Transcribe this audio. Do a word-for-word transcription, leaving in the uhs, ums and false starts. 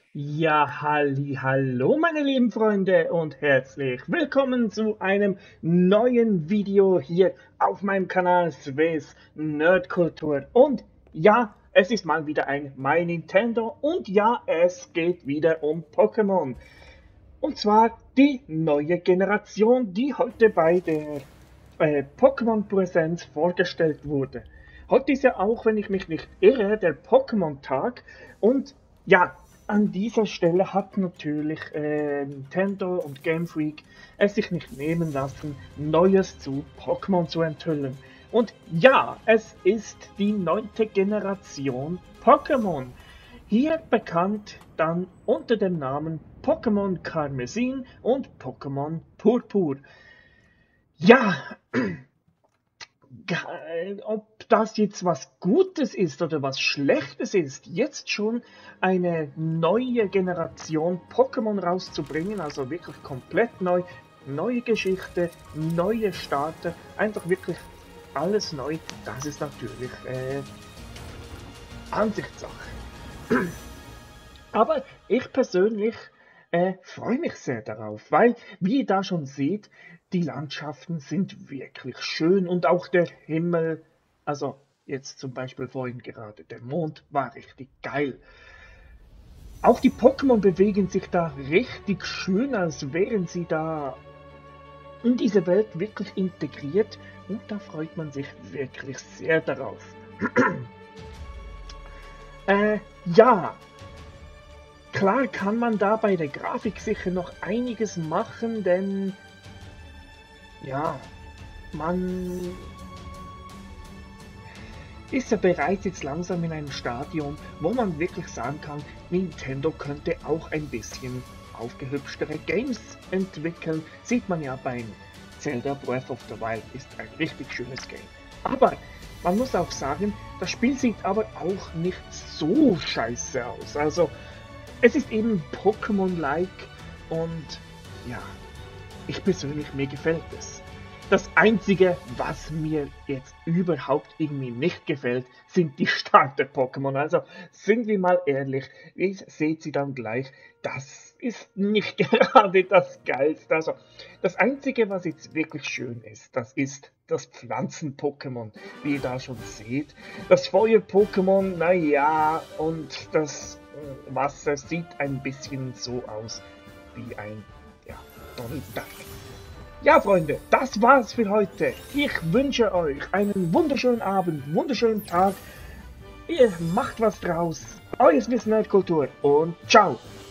Ja, halli, hallo meine lieben Freunde und herzlich willkommen zu einem neuen Video hier auf meinem Kanal Swiss Nerdkultur. Und ja, es ist mal wieder ein My Nintendo und ja, es geht wieder um Pokémon. Und zwar die neue Generation, die heute bei der äh, Pokémon Präsenz vorgestellt wurde. Heute ist ja auch, wenn ich mich nicht irre, der Pokémon-Tag. Und ja, an dieser Stelle hat natürlich äh, Nintendo und Game Freak es sich nicht nehmen lassen, Neues zu Pokémon zu enthüllen. Und ja, es ist die neunte Generation Pokémon. Hier bekannt dann unter dem Namen Pokémon Karmesin und Pokémon Purpur. Ja, ob das jetzt was Gutes ist oder was Schlechtes ist, jetzt schon eine neue Generation Pokémon rauszubringen, also wirklich komplett neu, neue Geschichte, neue Starter, einfach wirklich alles neu, das ist natürlich äh, Ansichtssache. Aber ich persönlich äh, freue mich sehr darauf, weil, wie ihr da schon seht, die Landschaften sind wirklich schön und auch der Himmel, also jetzt zum Beispiel vorhin gerade, der Mond war richtig geil. Auch die Pokémon bewegen sich da richtig schön, als wären sie da in diese Welt wirklich integriert und da freut man sich wirklich sehr darauf. äh, ja. Klar kann man da bei der Grafik sicher noch einiges machen, denn ja, man ist ja bereits jetzt langsam in einem Stadium, wo man wirklich sagen kann, Nintendo könnte auch ein bisschen aufgehübschtere Games entwickeln. Sieht man ja beim Zelda Breath of the Wild, ist ein richtig schönes Game. Aber man muss auch sagen, das Spiel sieht aber auch nicht so scheiße aus. Also es ist eben Pokémon-like und ja, ich persönlich, mir gefällt es. Das Einzige, was mir jetzt überhaupt irgendwie nicht gefällt, sind die Starter-Pokémon. Also sind wir mal ehrlich, ihr seht sie dann gleich, das ist nicht gerade das Geilste. Also das Einzige, was jetzt wirklich schön ist, das ist das Pflanzen-Pokémon, wie ihr da schon seht. Das Feuer-Pokémon, naja, und das äh, Wasser sieht ein bisschen so aus wie ein, ja, Donald Duck. Ja, Freunde, das war's für heute. Ich wünsche euch einen wunderschönen Abend, wunderschönen Tag. Ihr macht was draus. Euer Swiss Nerdkultur und ciao.